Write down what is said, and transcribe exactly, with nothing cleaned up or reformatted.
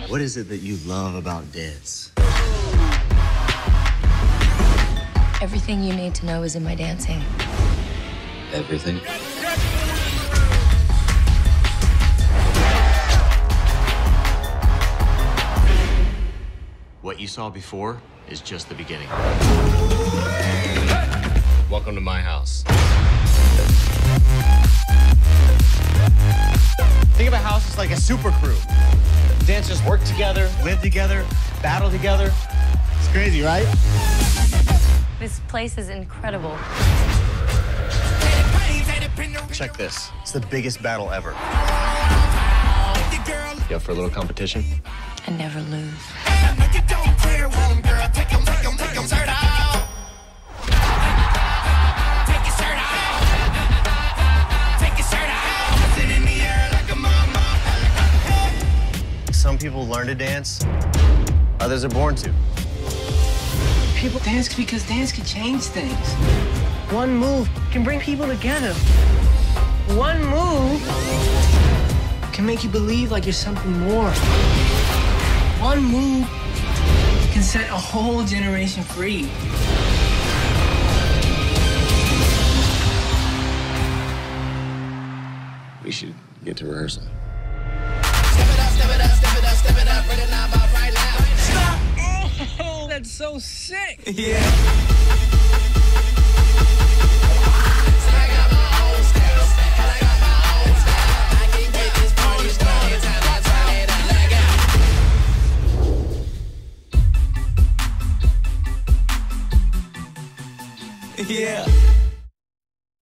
What is it that you love about dance? Everything you need to know is in my dancing. Everything? What you saw before is just the beginning. Welcome to my house. Think of a house as like a super crew. Dancers work together, live together, battle together. It's crazy, right? This place is incredible. Check this. It's the biggest battle ever. You up for a little competition? I never lose. Some people learn to dance, others are born to. People dance because dance can change things. One move can bring people together. One move can make you believe like you're something more. One move can set a whole generation free. We should get to rehearsal. Oh, that's so sick. Yeah. Yeah.